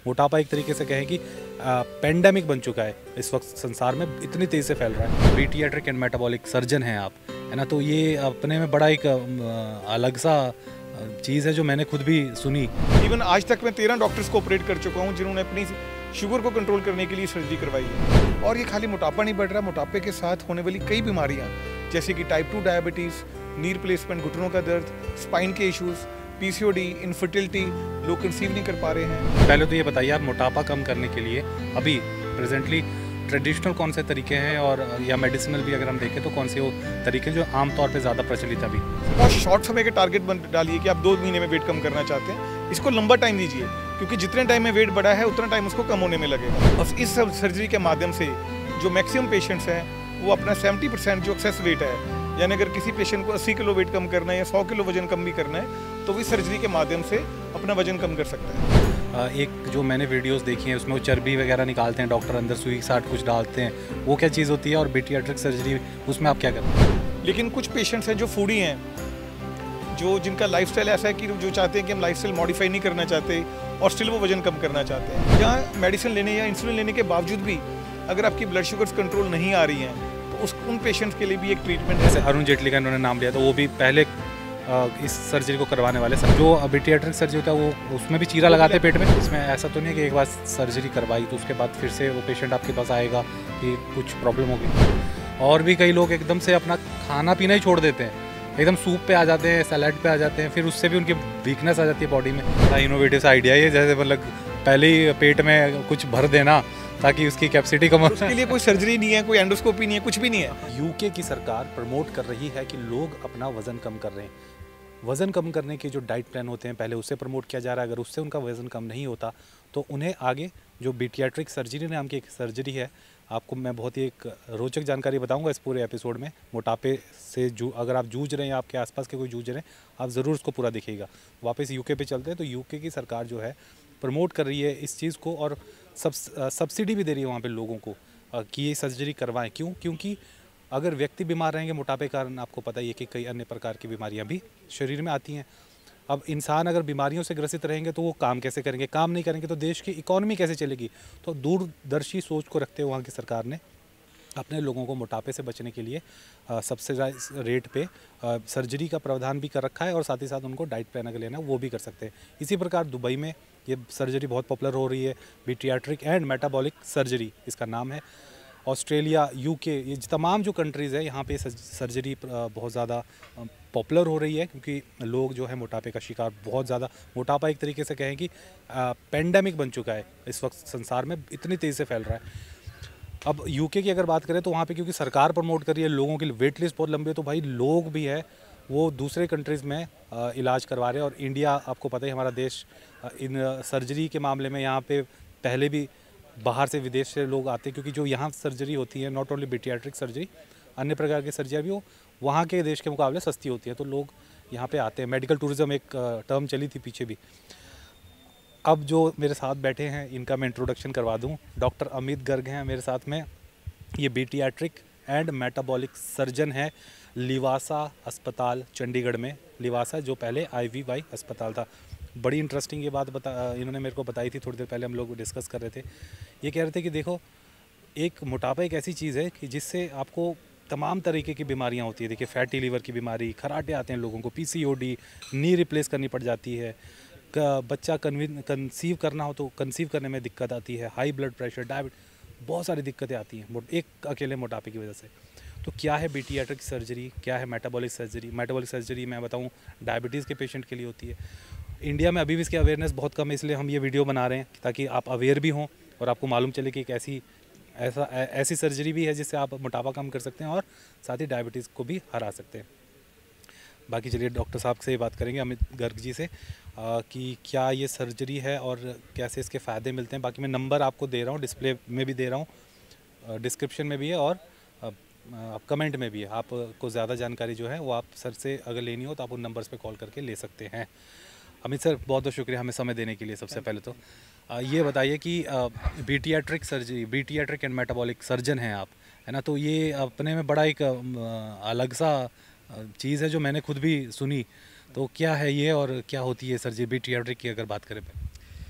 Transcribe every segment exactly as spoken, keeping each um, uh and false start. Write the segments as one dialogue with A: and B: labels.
A: मोटापा एक तरीके से कहें कि पेंडेमिक बन चुका है इस वक्त संसार में, इतनी तेज़ी से फैल रहा है। पीडियाट्रिक एंड मेटाबॉलिक सर्जन हैं आप, है ना, तो ये अपने में बड़ा एक अलग सा चीज़ है जो मैंने खुद भी सुनी।
B: इवन आज तक मैं तेरह डॉक्टर्स को ऑपरेट कर चुका हूँ जिन्होंने अपनी शुगर को कंट्रोल करने के लिए सर्जरी करवाई है। और ये खाली मोटापा नहीं बढ़ रहा, मोटापे के साथ होने वाली कई बीमारियाँ जैसे कि type two diabetes, knee replacement, घुटनों का दर्द, स्पाइन के इश्यूज़, पीसीओडी, इनफर्टिलिटी, लोग कंसीव नहीं कर पा रहे हैं।
A: पहले तो ये बताइए आप मोटापा कम करने के लिए अभी प्रेजेंटली ट्रेडिशनल कौन से तरीके हैं और या मेडिसिनल भी अगर हम देखें तो कौन से वो तरीके जो आमतौर पे ज़्यादा प्रचलित है अभी?
B: बहुत शॉर्ट समय के टारगेट बन डालिए कि आप दो महीने में वेट कम करना चाहते हैं, इसको लंबा टाइम दीजिए क्योंकि जितने टाइम में वेट बढ़ा है उतना टाइम उसको कम होने में लगेगा। और इस सब सर्जरी के माध्यम से जो मैक्सिमम पेशेंट्स हैं वो अपना सेवेंटी परसेंट जो एक्सेस वेट है, यानी अगर किसी पेशेंट को अस्सी किलो वेट कम करना है या सौ किलो वजन कम भी करना है तो भी सर्जरी के माध्यम से अपना वजन कम कर सकता है।
A: एक जो मैंने वीडियोस देखी हैं उसमें वो चर्बी वगैरह निकालते हैं डॉक्टर, अंदर सुई साट कुछ डालते हैं, वो क्या चीज़ होती है? और पीडियाट्रिक सर्जरी उसमें आप क्या करते हैं?
B: लेकिन कुछ पेशेंट्स हैं जो फूडी हैं, जो जिनका लाइफस्टाइल ऐसा है कि जो चाहते हैं कि हम लाइफस्टाइल मॉडिफाई नहीं करना चाहते और स्टिल वो वजन कम करना चाहते हैं। यहाँ मेडिसिन लेने या इंसुलिन लेने के बावजूद भी अगर आपकी ब्लड शुगर्स कंट्रोल नहीं आ रही हैं तो उस उन पेशेंट्स के लिए भी एक ट्रीटमेंट है।
A: जैसे अरुण जेटली का इन्होंने नाम लिया तो वो भी पहले इस सर्जरी को करवाने वाले सर, जो पीडियाट्रिक सर्जरी होता है वो उसमें भी चीरा लगाते हैं पेट में। इसमें ऐसा तो नहीं है कि एक बार सर्जरी करवाई तो उसके बाद फिर से वो पेशेंट आपके पास आएगा कि कुछ प्रॉब्लम होगी। और भी कई लोग एकदम से अपना खाना पीना ही छोड़ देते हैं, एकदम सूप पे आ जाते हैं, सैलड पे आ जाते हैं, फिर उससे भी उनकी वीकनेस आ जाती है बॉडी में। बड़ा इनोवेटिव सा आइडिया है, जैसे मतलब पहले ही पेट में कुछ भर देना ताकि उसकी कैपेसिटी कम हो।
B: उसके लिए कोई सर्जरी नहीं है, कोई एंडोस्कोपी नहीं है, कुछ भी नहीं है।
A: यूके की सरकार प्रमोट कर रही है कि लोग अपना वजन कम कर रहे हैं। वज़न कम करने के जो डाइट प्लान होते हैं पहले उससे प्रमोट किया जा रहा है। अगर उससे उनका वज़न कम नहीं होता तो उन्हें आगे जो पीडियाट्रिक सर्जरी नाम की एक सर्जरी है, आपको मैं बहुत ही एक रोचक जानकारी बताऊंगा इस पूरे एपिसोड में। मोटापे से जू अगर आप जूझ रहे हैं, आपके आसपास के कोई जूझ रहे हैं, आप ज़रूर उसको पूरा देखिएगा। वापस यूके पे चलते हैं तो यूके की सरकार जो है प्रमोट कर रही है इस चीज़ को और सब सब्सिडी भी दे रही है वहाँ पर लोगों को कि ये सर्जरी करवाएँ। क्यों? क्योंकि अगर व्यक्ति बीमार रहेंगे मोटापे के कारण, आपको पता ही है कि कई अन्य प्रकार की बीमारियां भी शरीर में आती हैं। अब इंसान अगर बीमारियों से ग्रसित रहेंगे तो वो काम कैसे करेंगे? काम नहीं करेंगे तो देश की इकोनॉमी कैसे चलेगी? तो दूरदर्शी सोच को रखते हुए वहाँ की सरकार ने अपने लोगों को मोटापे से बचने के लिए सब्सिडाइज रेट पे आ, सर्जरी का प्रावधान भी कर रखा है और साथ ही साथ उनको डाइट प्लान अगर लेना वो भी कर सकते हैं। इसी प्रकार दुबई में ये सर्जरी बहुत पॉपुलर हो रही है, पीडियाट्रिक एंड मेटाबॉलिक सर्जरी इसका नाम है। ऑस्ट्रेलिया, यूके, ये तमाम जो कंट्रीज़ है यहाँ पे सर्जरी बहुत ज़्यादा पॉपुलर हो रही है क्योंकि लोग जो है मोटापे का शिकार बहुत ज़्यादा, मोटापा एक तरीके से कहें कि पेंडेमिक बन चुका है इस वक्त संसार में, इतनी तेज़ी से फैल रहा है। अब यूके की अगर बात करें तो वहाँ पे क्योंकि सरकार प्रमोट कर रही है, लोगों की वेट लिस्ट बहुत लंबी है, तो भाई लोग भी है वो दूसरे कंट्रीज़ में इलाज करवा रहे हैं। और इंडिया, आपको पता ही हमारा देश इन सर्जरी के मामले में यहाँ पे पहले भी बाहर से विदेश से लोग आते हैं क्योंकि जो यहाँ सर्जरी होती है, नॉट ओनली पीडियाट्रिक सर्जरी, अन्य प्रकार की सर्जरी भी वो वहाँ के देश के मुकाबले सस्ती होती है, तो लोग यहाँ पे आते हैं। मेडिकल टूरिज़्म एक टर्म चली थी पीछे भी। अब जो मेरे साथ बैठे हैं इनका मैं इंट्रोडक्शन करवा दूँ। डॉक्टर अमित गर्ग हैं मेरे साथ में, ये पीडियाट्रिक एंड मेटाबॉलिक सर्जन है लिवासा अस्पताल चंडीगढ़ में। लिवासा जो पहले आईवीवाई अस्पताल था। बड़ी इंटरेस्टिंग ये बात बता इन्होंने मेरे को बताई थी, थोड़ी देर पहले हम लोग डिस्कस कर रहे थे। ये कह रहे थे कि देखो, एक मोटापा एक ऐसी चीज़ है कि जिससे आपको तमाम तरीके की बीमारियां होती है। देखिए, फैटी लीवर की बीमारी, खराटे आते हैं लोगों को, पीसीओडी, नी रिप्लेस करनी पड़ जाती है, बच्चा कंसीव करना हो तो कंसीव करने में दिक्कत आती है, हाई ब्लड प्रेशर, डायबिटीज, बहुत सारी दिक्कतें आती हैं एक अकेले मोटापे की वजह से। तो क्या है पीडियाट्रिक सर्जरी, क्या है मेटाबॉलिक सर्जरी? मेटाबॉलिक सर्जरी मैं बताऊँ डायबिटीज़ के पेशेंट के लिए होती है। इंडिया में अभी भी इसकी अवेयरनेस बहुत कम है, इसलिए हम ये वीडियो बना रहे हैं ताकि आप अवेयर भी हों और आपको मालूम चले कि एक ऐसी ऐसा ऐसी सर्जरी भी है जिससे आप मोटापा कम कर सकते हैं और साथ ही डायबिटीज़ को भी हरा सकते हैं। बाकी चलिए डॉक्टर साहब से ये बात करेंगे, अमित गर्ग जी से, आ, कि क्या ये सर्जरी है और कैसे इसके फ़ायदे मिलते हैं। बाकी मैं नंबर आपको दे रहा हूँ, डिस्प्ले में भी दे रहा हूँ, डिस्क्रिप्शन में भी है और आप कमेंट में भी है। आपको ज़्यादा जानकारी जो है वो आप सर से अगर लेनी हो तो आप उन नंबर्स पे कॉल करके ले सकते हैं। अमित सर, बहुत बहुत शुक्रिया हमें समय देने के लिए। सबसे पहले तो आ, ये बताइए कि paediatric surgery, paediatric and metabolic surgeon हैं आप, है ना, तो ये अपने में बड़ा एक आ, अलग सा चीज़ है जो मैंने खुद भी सुनी। तो क्या है ये और क्या होती है सर्जरी पीडियाट्रिक की अगर बात करें?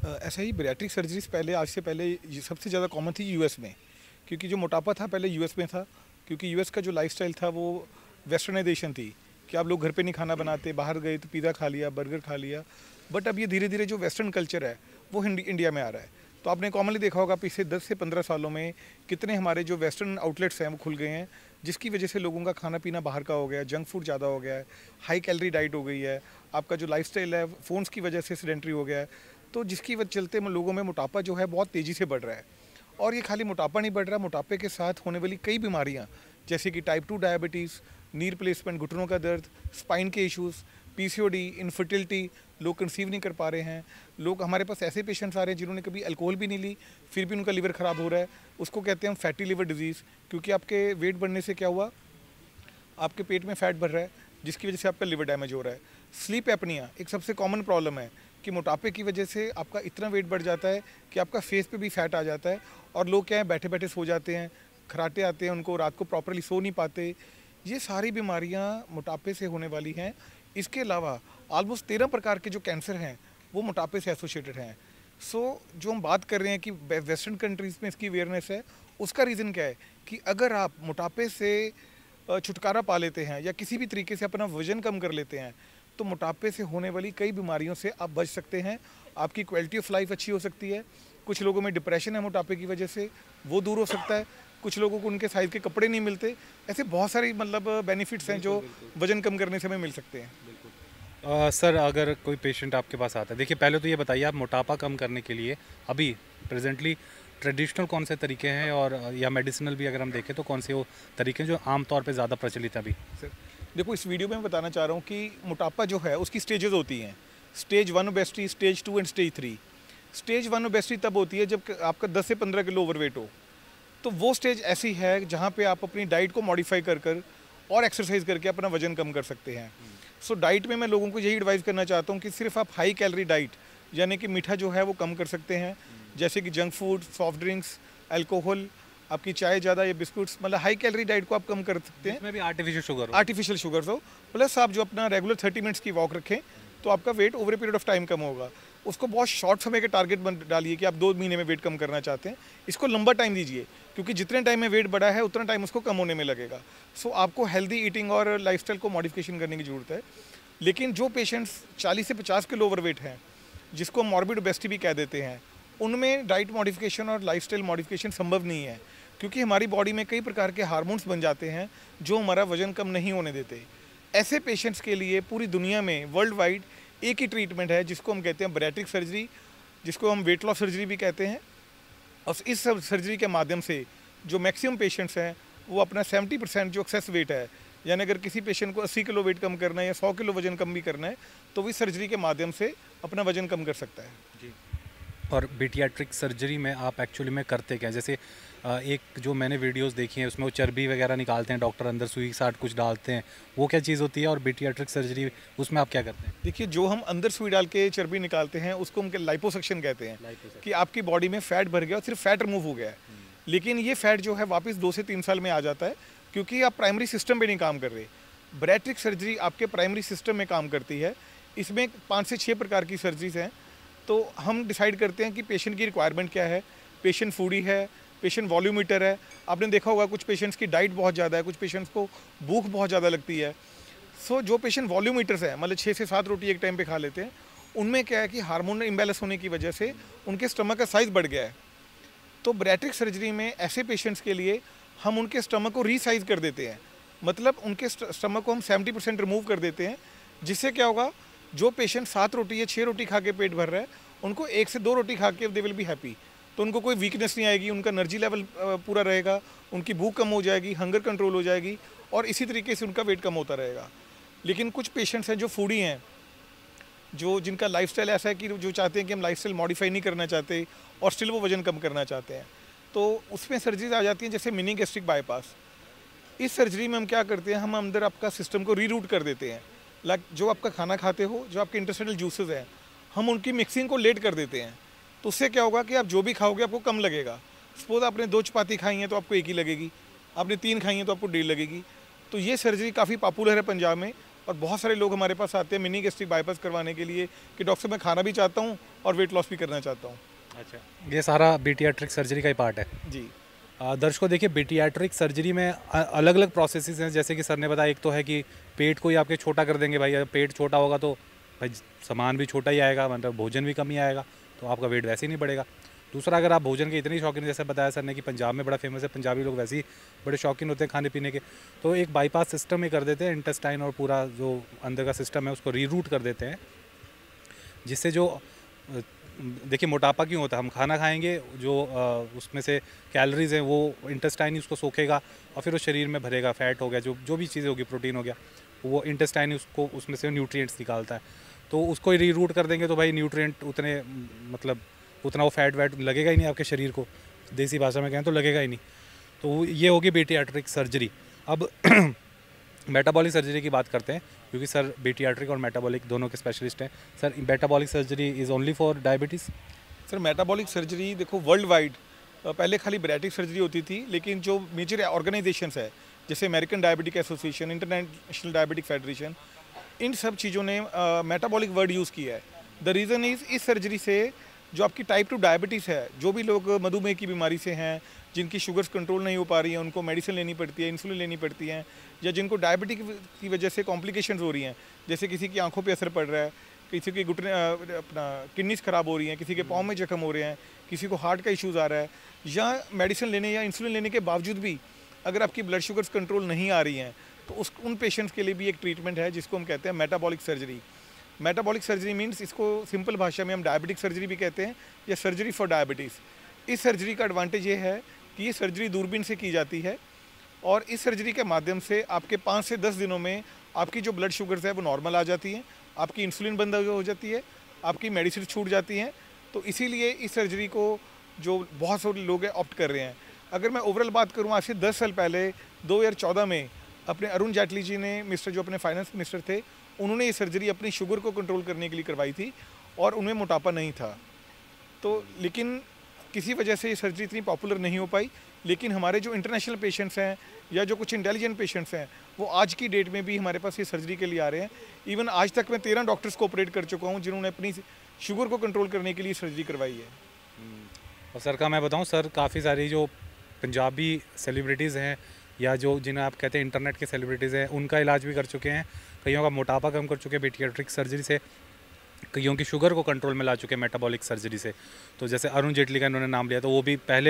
B: अ, ऐसा ही बैरिएट्रिक सर्जरीज पहले, आज से पहले ये सबसे ज़्यादा कॉमन थी यूएस में, क्योंकि जो मोटापा था पहले यूएस में था, क्योंकि यूएस का जो लाइफस्टाइल था वो वेस्टर्नाइजेशन थी कि आप लोग घर पे नहीं खाना बनाते, बाहर गए तो पिज़्ज़ा खा लिया, बर्गर खा लिया। बट अब ये धीरे धीरे जो वेस्टर्न कल्चर है वो इंडिया में आ रहा है। तो आपने कॉमनली देखा होगा पिछले दस से पंद्रह सालों में कितने हमारे जो वेस्टर्न आउटलेट्स हैं वो खुल गए हैं, जिसकी वजह से लोगों का खाना पीना बाहर का हो गया है, जंक फूड ज़्यादा हो गया है, हाई कैलोरी डाइट हो गई है, आपका जो लाइफस्टाइल है फ़ोन्स की वजह से सेडेंटरी हो गया है। तो जिसकी वजह चलते लोगों में मोटापा जो है बहुत तेज़ी से बढ़ रहा है। और ये खाली मोटापा नहीं बढ़ रहा, मोटापे के साथ होने वाली कई बीमारियाँ जैसे कि type two diabetes, knee replacement, घुटनों का दर्द, स्पाइन के इश्यूज़, पीसीओडी, इनफर्टिलिटी, लोग कंसीव नहीं कर पा रहे हैं। लोग, हमारे पास ऐसे पेशेंट्स आ रहे हैं जिन्होंने कभी अल्कोहल भी नहीं ली, फिर भी उनका लिवर ख़राब हो रहा है। उसको कहते हैं हम फैटी लिवर डिजीज़, क्योंकि आपके वेट बढ़ने से क्या हुआ, आपके पेट में फैट बढ़ रहा है, जिसकी वजह से आपका लिवर डैमेज हो रहा है। स्लीप एपनिया एक सबसे कॉमन प्रॉब्लम है कि मोटापे की वजह से आपका इतना वेट बढ़ जाता है कि आपका फेस पे भी फैट आ जाता है, और लोग क्या है बैठे बैठे सो जाते हैं, खराटे आते हैं उनको, रात को प्रॉपरली सो नहीं पाते। ये सारी बीमारियां मोटापे से होने वाली हैं। इसके अलावा ऑलमोस्ट तेरह प्रकार के जो कैंसर हैं वो मोटापे से एसोसिएटेड हैं। सो so, जो हम बात कर रहे हैं कि वेस्टर्न कंट्रीज़ में इसकी अवेयरनेस है, उसका रीज़न क्या है कि अगर आप मोटापे से छुटकारा पा लेते हैं या किसी भी तरीके से अपना वजन कम कर लेते हैं, तो मोटापे से होने वाली कई बीमारियों से आप बच सकते हैं। आपकी क्वालिटी ऑफ लाइफ अच्छी हो सकती है। कुछ लोगों में डिप्रेशन है मोटापे की वजह से, वो दूर हो सकता है। कुछ लोगों को उनके साइज़ के कपड़े नहीं मिलते। ऐसे बहुत सारी मतलब बेनिफिट्स हैं जो वजन कम करने से हमें मिल सकते हैं।
A: बिल्कुल। सर, अगर कोई पेशेंट आपके पास आता है, देखिए पहले तो ये बताइए आप मोटापा कम करने के लिए अभी प्रेजेंटली ट्रेडिशनल कौन से तरीके हैं, और या मेडिसिनल भी अगर हम देखें तो कौन से वो तरीके हैं जो आमतौर पे ज़्यादा प्रचलित है अभी?
B: सर देखो, इस वीडियो में मैं बताना चाह रहा हूँ कि मोटापा जो है उसकी स्टेजेस होती हैं। Stage one obesity, stage two and stage three. Stage one obesity तब होती है जब आपका दस से पंद्रह किलो ओवरवेट हो। तो वो स्टेज ऐसी है जहाँ पे आप अपनी डाइट को मॉडिफाई कर कर और एक्सरसाइज करके अपना वजन कम कर सकते हैं। सो so, डाइट में मैं लोगों को यही एडवाइस करना चाहता हूँ कि सिर्फ आप हाई कैलोरी डाइट यानी कि मीठा जो है वो कम कर सकते हैं, जैसे कि junk food, soft drinks, alcohol, आपकी चाय ज़्यादा या बिस्कुट्स, मतलब हाई कैलोरी डाइट को आप कम कर सकते हैं।
A: इसमें भी आर्टिफिशियल शुगर
B: आर्टिफिशियल शुगर्स हो, प्लस आप जो अपना रेगुलर थर्टी मिनट्स की वॉक रखें तो आपका weight over a period of time कम होगा। उसको बहुत शॉर्ट समय के टारगेट बन डालिए कि आप दो महीने में वेट कम करना चाहते हैं। इसको लंबा टाइम दीजिए, क्योंकि जितने टाइम में वेट बढ़ा है उतना टाइम उसको कम होने में लगेगा। सो आपको हेल्दी ईटिंग और लाइफस्टाइल को मॉडिफिकेशन करने की ज़रूरत है। लेकिन जो पेशेंट्स चालीस से पचास किलो ओवरवेट हैं, जिसको मॉर्बिड ओबेसिटी भी कह देते हैं, उनमें डाइट मॉडिफिकेशन और लाइफस्टाइल मॉडिफिकेशन संभव नहीं है, क्योंकि हमारी बॉडी में कई प्रकार के हार्मोन्स बन जाते हैं जो हमारा वजन कम नहीं होने देते। ऐसे पेशेंट्स के लिए पूरी दुनिया में वर्ल्ड वाइड एक ही ट्रीटमेंट है, जिसको हम कहते हैं बैरिएट्रिक सर्जरी, जिसको हम वेट लॉस सर्जरी भी कहते हैं। और इस सर्जरी के माध्यम से जो मैक्सिमम पेशेंट्स हैं वो अपना सेवेंटी परसेंट जो एक्सेस वेट है, यानी अगर किसी पेशेंट को अस्सी किलो वेट कम करना है या सौ किलो वजन कम भी करना है, तो वो इस सर्जरी के माध्यम से अपना वजन कम कर सकता है।
A: जी। और बैरिएट्रिक सर्जरी में आप एक्चुअली में करते क्या? जैसे एक जो मैंने वीडियोस देखी हैं उसमें वो चर्बी वगैरह निकालते हैं डॉक्टर, अंदर सुई साट कुछ डालते हैं, वो क्या चीज़ होती है? और बैरिएट्रिक सर्जरी उसमें आप क्या करते हैं?
B: देखिए, जो हम अंदर सुई डाल के चर्बी निकालते हैं उसको हम लाइपोसक्शन कहते हैं, कि आपकी बॉडी में फैट भर गया और सिर्फ फैट रिमूव हो गया है। लेकिन ये फैट जो है वापस दो से तीन साल में आ जाता है, क्योंकि आप प्राइमरी सिस्टम पे नहीं काम कर रहे। बैरिएट्रिक सर्जरी आपके प्राइमरी सिस्टम में काम करती है। इसमें पाँच से छः प्रकार की सर्जरीज हैं। तो हम डिसाइड करते हैं कि पेशेंट की रिक्वायरमेंट क्या है, पेशेंट फूडी है, पेशेंट वॉल्यूमीटर है। आपने देखा होगा कुछ पेशेंट्स की डाइट बहुत ज़्यादा है, कुछ पेशेंट्स को भूख बहुत ज़्यादा लगती है। सो जो पेशेंट वॉल्यूमीटर्स हैं, मतलब छः से सात रोटी एक टाइम पे खा लेते हैं, उनमें क्या है कि हार्मोन इम्बैलेंस होने की वजह से उनके स्टमक का साइज़ बढ़ गया है। तो बैरिएट्रिक सर्जरी में ऐसे पेशेंट्स के लिए हम उनके स्टमक को रीसाइज कर देते हैं, मतलब उनके स्टमक को हम सेवेंटी परसेंट रिमूव कर देते हैं। जिससे क्या होगा, जो पेशेंट सात रोटी या छः रोटी खा के पेट भर रहा है, उनको एक से दो रोटी खा के दे विल बी हैप्पी। तो उनको कोई वीकनेस नहीं आएगी, उनका एनर्जी लेवल पूरा रहेगा, उनकी भूख कम हो जाएगी, हंगर कंट्रोल हो जाएगी, और इसी तरीके से उनका वेट कम होता रहेगा। लेकिन कुछ पेशेंट्स हैं जो फूडी हैं, जो जिनका लाइफस्टाइल ऐसा है कि जो चाहते हैं कि हम लाइफस्टाइल मॉडिफाई नहीं करना चाहते और स्टिल वो वजन कम करना चाहते हैं, तो उसमें सर्जरीज आ जाती हैं, जैसे मिनी गैस्ट्रिक बाईपास। इस सर्जरी में हम क्या करते हैं, हम अंदर आपका सिस्टम को रीरूट कर देते हैं। लाइक जो आपका खाना खाते हो, जो आपके इंटेस्टाइनल जूसेस हैं, हम उनकी मिक्सिंग को लेट कर देते हैं। तो उससे क्या होगा कि आप जो भी खाओगे आपको कम लगेगा। सपोज आपने दो चपाती खाई हैं तो आपको एक ही लगेगी, आपने तीन खाई हैं तो आपको डेढ़ लगेगी। तो ये सर्जरी काफ़ी पॉपुलर है पंजाब में, और बहुत सारे लोग हमारे पास आते हैं मिनी गैस्ट्रिक बाईपास करवाने के लिए कि डॉक्टर साहब मैं खाना भी चाहता हूँ और वेट लॉस भी करना चाहता हूँ।
A: अच्छा, ये सारा बीटियाट्रिक सर्जरी का ही पार्ट है
B: जी।
A: आ, दर्शकों देखिए, बीटियाट्रिक सर्जरी में अलग अलग प्रोसेसेस हैं। जैसे कि सर ने बताया, एक तो है कि पेट को ही आपके छोटा कर देंगे। भाई अगर पेट छोटा होगा तो भाई सामान भी छोटा ही आएगा, मतलब भोजन भी कम ही आएगा, तो आपका वेट वैसे ही नहीं बढ़ेगा। दूसरा, अगर आप भोजन के इतने शौकीन, जैसे बताया सर ने कि पंजाब में बड़ा फेमस है, पंजाबी लोग वैसे ही बड़े शौकीन होते हैं खाने पीने के, तो एक बाईपास सिस्टम ही कर देते हैं। इंटेस्टाइन और पूरा जो अंदर का सिस्टम है उसको रीरूट कर देते हैं, जिससे जो देखिए मोटापा क्यों होता है, हम खाना खाएंगे, जो आ, उसमें से कैलोरीज हैं वो इंटेस्टाइन ही उसको सोखेगा और फिर वो शरीर में भरेगा। फैट हो गया, जो जो भी चीज़ें होगी, प्रोटीन हो गया, वो इंटेस्टाइन ही उसको उसमें से न्यूट्रिएंट्स निकालता है। तो उसको ही रीरूट कर देंगे तो भाई न्यूट्रिएंट उतने, मतलब उतना वो फैट वैट लगेगा ही नहीं आपके शरीर को, देसी भाषा में कहें तो लगेगा ही नहीं। तो ये होगी बीटियाट्रिक सर्जरी। अब मेटाबॉलिक सर्जरी की बात करते हैं, क्योंकि सर बीटियाट्रिक और मेटाबॉलिक दोनों के स्पेशलिस्ट हैं। Sir metabolic surgery is only for diabetes?
B: Sir metabolic surgery देखो वर्ल्ड वाइड पहले खाली बैरेटिक सर्जरी होती थी, लेकिन जो मेजर ऑर्गेनाइजेशंस है जैसे American diabetic association, international diabetic federation, इन सब चीज़ों ने मेटाबॉलिक वर्ड यूज़ किया है। द रीज़न इज़ इस सर्जरी से जो आपकी टाइप टू डायबिटीज़ है, जो भी लोग मधुमेह की बीमारी से हैं, जिनकी शुगर्स कंट्रोल नहीं हो पा रही हैं, उनको मेडिसिन लेनी पड़ती है, इंसुलिन लेनी पड़ती हैं, या जिनको डायबिटिक की वजह से कॉम्प्लिकेशंस हो रही हैं, जैसे किसी की आंखों पे असर पड़ रहा है, किसी की घुटने अपना किडनीज ख़राब हो रही हैं, किसी के पाँव में जख्म हो रहे हैं, किसी को हार्ट का इशूज़ आ रहा है, या मेडिसिन लेने या इंसुलिन लेने के बावजूद भी अगर आपकी ब्लड शुगर्स कंट्रोल नहीं आ रही हैं, तो उस उन पेशेंट्स के लिए भी एक ट्रीटमेंट है जिसको हम कहते हैं metabolic surgery. Metabolic surgery means, इसको सिंपल भाषा में हम डायबिटिक सर्जरी भी कहते हैं या सर्जरी फॉर डायबिटीज़। इस सर्जरी का एडवांटेज ये है कि ये सर्जरी दूरबीन से की जाती है और इस सर्जरी के माध्यम से आपके पाँच से दस दिनों में आपकी जो ब्लड शुगर्स है वो नॉर्मल आ जाती हैं, आपकी इंसुलिन बंद हो जाती है, आपकी मेडिसिन छूट जाती हैं। तो इसीलिए इस सर्जरी को जो बहुत सारे लोग हैं ऑप्ट कर रहे हैं। अगर मैं ओवरऑल बात करूँ, आज से दस साल पहले दो हज़ार चौदह में अपने अरुण जेटली जी ने, मिस्टर जो अपने फाइनेंस मिनिस्टर थे, उन्होंने ये सर्जरी अपनी शुगर को कंट्रोल करने के लिए करवाई थी और उनमें मोटापा नहीं था। तो लेकिन किसी वजह से ये सर्जरी इतनी पॉपुलर नहीं हो पाई, लेकिन हमारे जो इंटरनेशनल पेशेंट्स हैं या जो कुछ इंटेलिजेंट पेशेंट्स हैं, वो आज की डेट में भी हमारे पास ये सर्जरी के लिए आ रहे हैं। इवन आज तक मैं तेरह डॉक्टर्स को ऑपरेट कर चुका हूँ जिन्होंने अपनी शुगर को कंट्रोल करने के लिए सर्जरी करवाई है।
A: और सर का मैं बताऊँ, सर काफ़ी सारी जो पंजाबी सेलिब्रिटीज़ हैं या जो जिन्हें आप कहते हैं इंटरनेट के सेलिब्रिटीज़ हैं, उनका इलाज भी कर चुके हैं। कईयों का मोटापा कम कर चुके हैं बीटियाट्रिक सर्जरी से, कईयों की शुगर को कंट्रोल में ला चुके हैं मेटाबॉलिक सर्जरी से। तो जैसे अरुण जेटली का इन्होंने नाम लिया, तो वो भी पहले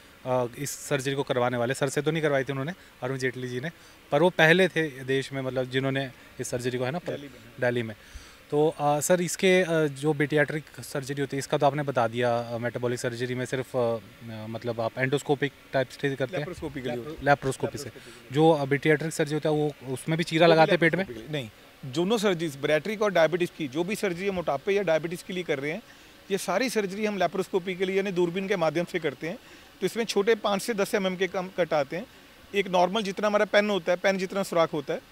A: इस सर्जरी को करवाने वाले, सर से तो नहीं करवाई थी उन्होंने, अरुण जेटली जी ने, पर वो पहले थे देश में, मतलब जिन्होंने इस सर्जरी को, है ना, दिल्ली में। तो आ, सर इसके आ, जो बीटियाट्रिक सर्जरी होती है, इसका तो आपने बता दिया। मेटाबॉलिक सर्जरी में सिर्फ आ, मतलब आप एंडोस्कोपिक टाइप से करते हैं, लैप्रोस्कोपी से। जो बीटियाट्रिक सर्जरी होता है वो उसमें भी चीरा लगाते हैं पेट में?
B: नहीं, दोनों सर्जरीज, बैरेट्रिक और डायबिटीज़ की जो भी सर्जरी मोटापे या डायबिटीज़ के लिए कर रहे हैं, ये सारी सर्जरी हम लैप्रोस्कोपी के लिए यानी दूरबीन के माध्यम से करते हैं। तो इसमें छोटे पाँच से दस एम एम के कम कट आते हैं, एक नॉर्मल जितना हमारा पेन होता है, पेन जितना सुराख होता है,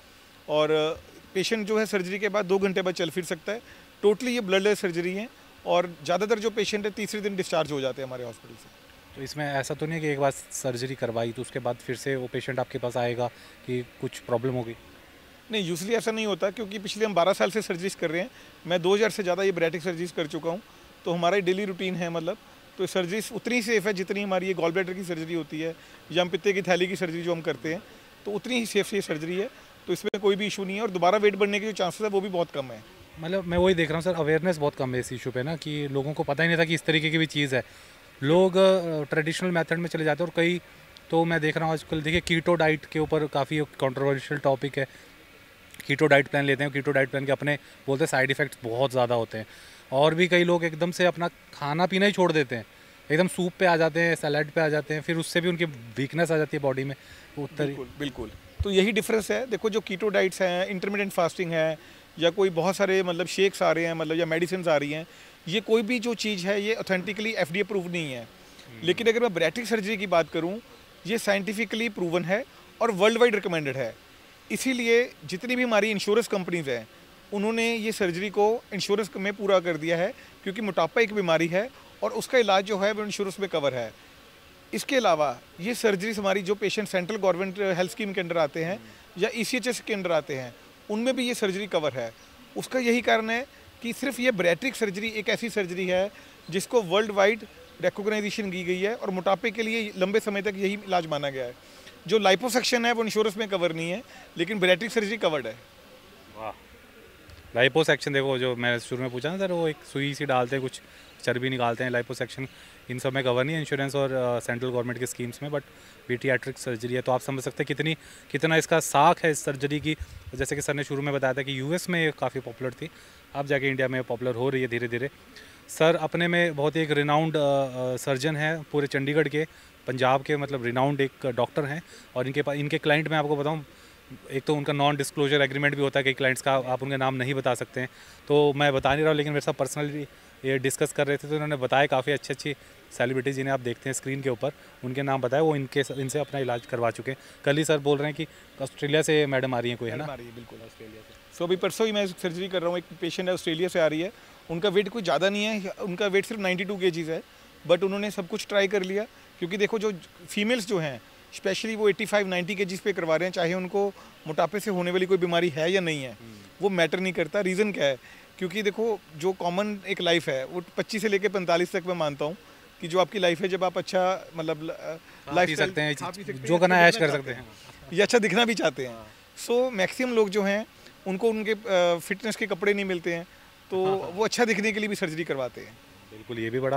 B: और पेशेंट जो है सर्जरी के बाद दो घंटे बाद चल फिर सकता है। टोटली ये ब्लडलेस सर्जरी है और ज़्यादातर जो पेशेंट है तीसरे दिन डिस्चार्ज हो जाते हैं हमारे हॉस्पिटल से।
A: तो इसमें ऐसा तो नहीं है कि एक बार सर्जरी करवाई तो उसके बाद फिर से वो पेशेंट आपके पास आएगा कि कुछ प्रॉब्लम होगी?
B: नहीं, यूजली ऐसा नहीं होता, क्योंकि पिछले हम बारह साल से सर्जरीज कर रहे हैं। मैं दो हज़ार से ज़्यादा ये बैरेटिक सर्जरीज कर चुका हूँ, तो हमारा डेली रूटीन है। मतलब तो सर्जरीज उतनी सेफ़ है जितनी हमारी ये गॉल ब्लैडर की सर्जरी होती है या हम पित्ते की थैली की सर्जरी जो हम करते हैं, तो उतनी ही सेफ ये सर्जरी है। तो इसमें कोई भी इशू नहीं है और दोबारा वेट बढ़ने के जो चांसेस है वो भी बहुत कम है।
A: मतलब मैं वही देख रहा हूँ सर, अवेयरनेस बहुत कम है इस इशू पे ना, कि लोगों को पता ही नहीं था कि इस तरीके की भी चीज़ है। लोग ट्रेडिशनल मेथड में चले जाते हैं और कई तो मैं देख रहा हूँ आजकल, देखिए कीटो डाइट के ऊपर काफ़ी कंट्रोवर्शियल टॉपिक है। कीटो डाइट प्लान लेते हैं, कीटो डाइट प्लान के अपने बोलते हैं साइड इफ़ेक्ट्स बहुत ज़्यादा होते हैं, और भी कई लोग एकदम से अपना खाना पीना ही छोड़ देते हैं, एकदम सूप पे आ जाते हैं, सैलड पे आ जाते हैं, फिर उससे भी उनकी वीकनेस आ जाती है बॉडी में।
B: बिल्कुल बिल्कुल, तो यही डिफरेंस है। देखो जो कीटो डाइट्स हैं, इंटरमिटेंट फास्टिंग है, या कोई बहुत सारे मतलब शेक्स आ रहे हैं, मतलब या मेडिसिन आ रही हैं, ये कोई भी जो चीज़ है ये authentically F D A prove नहीं है। लेकिन अगर मैं बैरेट्रिक सर्जरी की बात करूँ, ये साइंटिफिकली प्रूवन है और वर्ल्ड वाइड रिकमेंडेड है। इसीलिए जितनी भी हमारी इंश्योरेंस कंपनीज़ हैं, उन्होंने ये सर्जरी को इंश्योरेंस में पूरा कर दिया है, क्योंकि मोटापा एक बीमारी है और उसका इलाज जो है वो इंश्योरेंस में कवर है। इसके अलावा ये सर्जरीज हमारी जो patient central government health scheme के अंडर आते हैं या ई सी एच एस के अंडर आते हैं, उनमें भी ये सर्जरी कवर है। उसका यही कारण है कि सिर्फ ये बैरिएट्रिक सर्जरी एक ऐसी सर्जरी है जिसको वर्ल्ड वाइड रिकॉग्नाइजेशन की गई है और मोटापे के लिए लंबे समय तक यही इलाज माना गया है। जो लाइपोसक्शन है वो इंश्योरेंस में कवर नहीं है, लेकिन बैरिएट्रिक सर्जरी कवर्ड है।
A: वाह, लाइपोसक्शन देखो, जो मैं शुरू में पूछा ना सर, वो एक सुई सी डालते हैं, कुछ चर्बी निकालते हैं, लाइपोसक्शन इन सब में कवर नहीं है इंश्योरेंस और सेंट्रल गवर्नमेंट की स्कीम्स में, बट पीडियाट्रिक सर्जरी है। तो आप समझ सकते हैं कितनी कितना इसका साख है इस सर्जरी की। जैसे कि सर ने शुरू में बताया था कि यूएस में काफ़ी पॉपुलर थी, अब जाके इंडिया में पॉपुलर हो रही है धीरे धीरे। सर अपने में बहुत ही एक रिनाउंड सर्जन है पूरे चंडीगढ़ के, पंजाब के, मतलब रिनाउंड एक डॉक्टर हैं। और इनके पास इनके क्लाइंट मैं आपको बताऊं, एक तो उनका नॉन डिस्क्लोजर एग्रीमेंट भी होता है कि क्लाइंट्स का आप उनके नाम नहीं बता सकते हैं, तो मैं बता नहीं रहा हूँ, लेकिन मेरे साथ पर्सनली ये डिस्कस कर रहे थे तो उन्होंने बताया काफ़ी अच्छी अच्छी सेलिब्रिटीज़ जिन्हें आप देखते हैं स्क्रीन के ऊपर, उनके नाम बताए, वो इनके इनसे अपना इलाज करवा चुके हैं। कल ही सर बोल रहे हैं कि ऑस्ट्रेलिया से मैडम आ रही है कोई, है ना?
B: आ रही है, बिल्कुल ऑस्ट्रेलिया से। सो अभी परसों ही मैं सर्जरी कर रहा हूँ, एक पेशेंट है ऑस्ट्रेलिया से आ रही है। उनका वेट कुछ ज़्यादा नहीं है, उनका वेट सिर्फ नाइन्टी टू केजीज़ है, बट उन्होंने सब कुछ ट्राई कर लिया। क्योंकि देखो जो फीमेल्स जो हैं स्पेशली वो एटी फाइव नाइन्टी केजीज़ पे करवा रहे हैं, चाहे उनको मोटापे से होने वाली कोई बीमारी है या नहीं है, वो मैटर नहीं करता। रीज़न क्या है? क्योंकि देखो जो कॉमन एक लाइफ है वो पच्चीस से लेकर पैंतालीस तक मैं मानता हूँ कि जो आपकी लाइफ है, जब आप अच्छा मतलब
A: लाइफ सकते हैं, जो करना ऐश कर सकते हैं,
B: या अच्छा दिखना भी चाहते हैं। सो मैक्सिमम लोग जो हैं उनको उनके फिटनेस के कपड़े नहीं मिलते हैं, तो वो अच्छा दिखने के लिए भी सर्जरी करवाते हैं।
A: बिल्कुल, ये भी बड़ा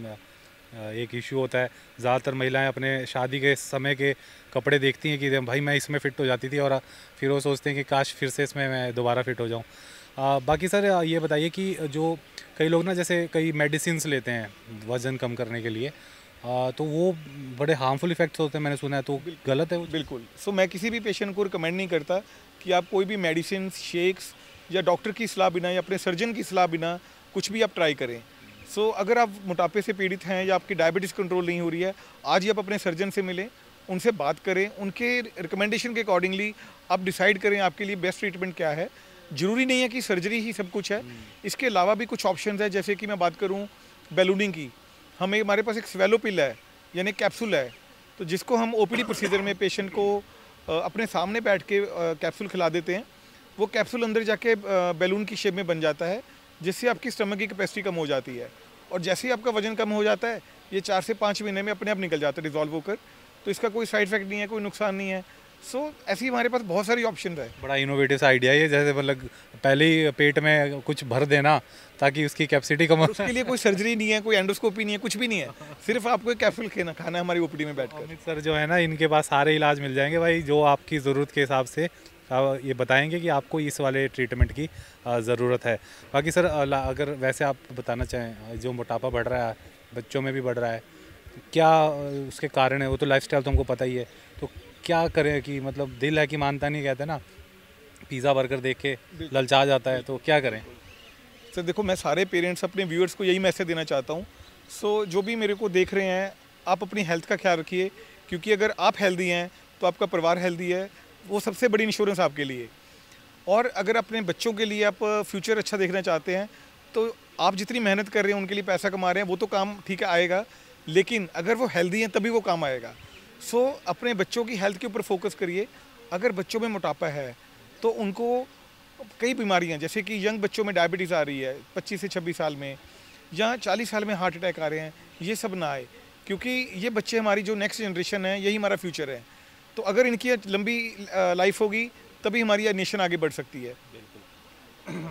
A: एक इशू होता है। ज़्यादातर महिलाएं अपने शादी के समय के कपड़े देखती हैं कि भाई मैं इसमें फ़िट हो जाती थी, और फिर वो सोचते हैं कि काश फिर से इसमें मैं दोबारा फिट हो जाऊं। आ, बाकी सर ये बताइए कि जो कई लोग ना जैसे कई मेडिसिन्स लेते हैं वज़न कम करने के लिए, आ, तो वो बड़े हार्मफुल इफ़ेक्ट्स होते हैं, मैंने सुना है, तो गलत है वो?
B: बिल्कुल। सो मैं किसी भी पेशेंट को रिकमेंड नहीं करता कि आप कोई भी मेडिसिन, शेक्स या डॉक्टर की सलाह बिना या अपने सर्जन की सलाह बिना कुछ भी आप ट्राई करें। सो so, अगर आप मोटापे से पीड़ित हैं या आपकी डायबिटीज़ कंट्रोल नहीं हो रही है, आज ही आप अपने सर्जन से मिलें, उनसे बात करें, उनके रिकमेंडेशन के अकॉर्डिंगली आप डिसाइड करें आपके लिए बेस्ट ट्रीटमेंट क्या है। ज़रूरी नहीं है कि सर्जरी ही सब कुछ है, इसके अलावा भी कुछ ऑप्शंस है। जैसे कि मैं बात करूं बैलूनिंग की, हमें हमारे पास एक स्वेलो पिल है, यानी कैप्सूल है, तो जिसको हम ओपीडी प्रोसीजर में पेशेंट को अपने सामने बैठ के कैप्सूल खिला देते हैं। वो कैप्सूल अंदर जाके बैलून की शेप में बन जाता है, जिससे आपकी स्टमक की कैपेसिटी कम हो जाती है, और जैसे ही आपका वजन कम हो जाता है ये चार से पाँच महीने में अपने आप निकल जाता है डिजॉल्व होकर। तो इसका कोई साइड इफेक्ट नहीं है, कोई नुकसान नहीं है। सो so, ऐसी हमारे पास बहुत सारी ऑप्शन है।
A: बड़ा इनोवेटिव सा आइडिया है ये, जैसे मतलब पहले ही पेट में कुछ भर देना ताकि उसकी कैपेसिटी कम हो।
B: उसके लिए कोई सर्जरी नहीं है, कोई एंडोस्कोपी नहीं है, कुछ भी नहीं है, सिर्फ आपको एक कैप्सूल खाना खाना है हमारी ओपीडी में बैठकर।
A: सर जो है ना, इनके पास सारे इलाज मिल जाएंगे भाई, जो आपकी ज़रूरत के हिसाब से ये बताएंगे कि आपको इस वाले ट्रीटमेंट की ज़रूरत है। बाकी सर अगर वैसे आप बताना चाहें, जो मोटापा बढ़ रहा है बच्चों में भी बढ़ रहा है, क्या उसके कारण है? वो तो लाइफस्टाइल तो हमको पता ही है, तो क्या करें कि मतलब दिल है कि मानता नहीं, कहते ना, पिज़्ज़ा बर्गर देख के ललचा जाता है, तो क्या करें?
B: सर देखो, मैं सारे पेरेंट्स अपने व्यूअर्स को यही मैसेज देना चाहता हूँ। सो जो भी मेरे को देख रहे हैं, आप अपनी हेल्थ का ख्याल रखिए, क्योंकि अगर आप हेल्दी हैं तो आपका परिवार हेल्दी है, वो सबसे बड़ी इंश्योरेंस आपके लिए। और अगर अपने बच्चों के लिए आप फ्यूचर अच्छा देखना चाहते हैं, तो आप जितनी मेहनत कर रहे हैं, उनके लिए पैसा कमा रहे हैं, वो तो काम ठीक है आएगा, लेकिन अगर वो हेल्दी हैं तभी वो काम आएगा। सो so, अपने बच्चों की हेल्थ के ऊपर फोकस करिए। अगर बच्चों में मोटापा है तो उनको कई बीमारियां, जैसे कि यंग बच्चों में डायबिटीज़ आ रही है पच्चीस से छब्बीस साल में, या चालीस साल में हार्ट अटैक आ रहे हैं, ये सब ना आए, क्योंकि ये बच्चे हमारी जो नेक्स्ट जनरेशन है, यही हमारा फ्यूचर है। तो अगर इनकी लंबी लाइफ होगी तभी हमारी नेशन आगे बढ़ सकती है।
A: बिल्कुल।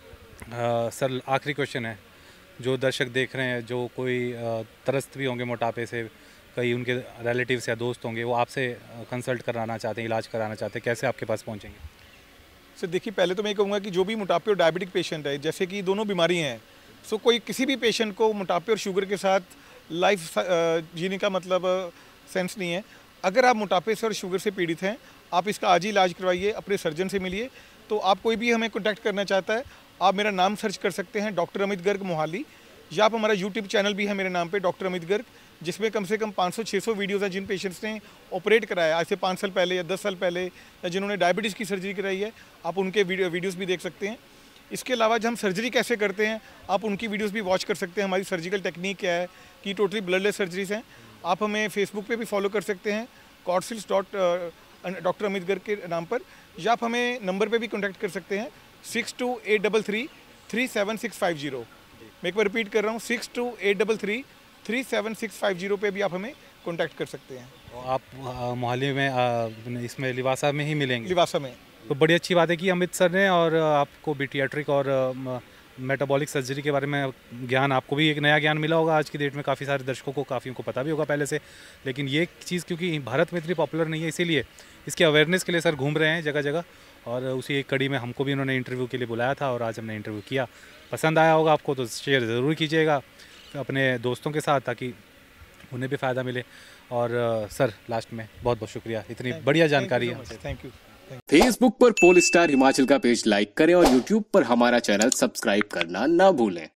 A: सर आखिरी क्वेश्चन है, जो दर्शक देख रहे हैं, जो कोई त्रस्त भी होंगे मोटापे से, कई उनके रिलेटिव्स या दोस्त होंगे, वो आपसे कंसल्ट कराना चाहते हैं, इलाज कराना चाहते हैं, कैसे आपके पास पहुंचेंगे?
B: सर देखिए, पहले तो मैं कहूँगा कि जो भी मोटापे और डायबिटिक पेशेंट है, जैसे कि दोनों बीमारी हैं, सो कोई किसी भी पेशेंट को मोटापे और शुगर के साथ लाइफ जीने का मतलब सेंस नहीं है। अगर आप मोटापे से और शुगर से पीड़ित हैं, आप इसका आज ही इलाज करवाइए, अपने सर्जन से मिलिए। तो आप कोई भी हमें कॉन्टैक्ट करना चाहता है, आप मेरा नाम सर्च कर सकते हैं, डॉक्टर अमित गर्ग मोहाली, या आप हमारा यूट्यूब चैनल भी है मेरे नाम पे, डॉक्टर अमित गर्ग, जिसमें कम से कम पाँच सौ छह सौ वीडियोज़ हैं जिन पेशेंट्स ने ऑपरेट कराया आज से पाँच साल पहले या दस साल पहले, या जिन्होंने डायबिटीज़ की सर्जरी कराई है, आप उनके वीडियो वीडियोज़ भी देख सकते हैं। इसके अलावा जब हम सर्जरी कैसे करते हैं, आप उनकी वीडियोज़ भी वॉच कर सकते हैं। हमारी सर्जिकल टेक्निक क्या है, कि टोटली ब्लडलेस सर्जरीज हैं। आप हमें फेसबुक पे भी फॉलो कर सकते हैं, कॉर्डसिल्स डॉट डॉक्टर अमित गर्ग के नाम पर, या आप हमें नंबर पे भी कॉन्टैक्ट कर सकते हैं six two eight double three three seven six five zero. मैं एक बार रिपीट कर रहा हूँ, six two eight double three three seven six five zero पे भी आप हमें कॉन्टैक्ट कर सकते हैं।
A: आप मोहाली में आ, इसमें लिवासा में ही मिलेंगे?
B: लिवासा में।
A: तो बड़ी अच्छी बात है कि अमित सर ने और आपको पीडियाट्रिक और मेटाबॉलिक सर्जरी के बारे में ज्ञान, आपको भी एक नया ज्ञान मिला होगा। आज की डेट में काफ़ी सारे दर्शकों को, काफ़ी को पता भी होगा पहले से, लेकिन ये चीज़ क्योंकि भारत में इतनी पॉपुलर नहीं है, इसीलिए इसके अवेयरनेस के लिए सर घूम रहे हैं जगह जगह। और उसी एक कड़ी में हमको भी उन्होंने इंटरव्यू के लिए बुलाया था और आज हमने इंटरव्यू किया। पसंद आया होगा आपको तो शेयर ज़रूर कीजिएगा अपने दोस्तों के साथ, ताकि उन्हें भी फ़ायदा मिले। और सर लास्ट में बहुत बहुत शुक्रिया, इतनी बढ़िया जानकारी है।
B: Thank you.
C: फेसबुक पर पोल स्टार हिमाचल का पेज लाइक करें और यूट्यूब पर हमारा चैनल सब्सक्राइब करना ना भूलें।